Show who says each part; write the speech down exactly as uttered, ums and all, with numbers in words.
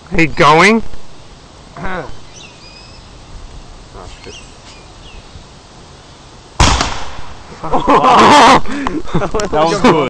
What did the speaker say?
Speaker 1: Hey, going?
Speaker 2: Oh, shit.
Speaker 1: Oh!
Speaker 2: That was good.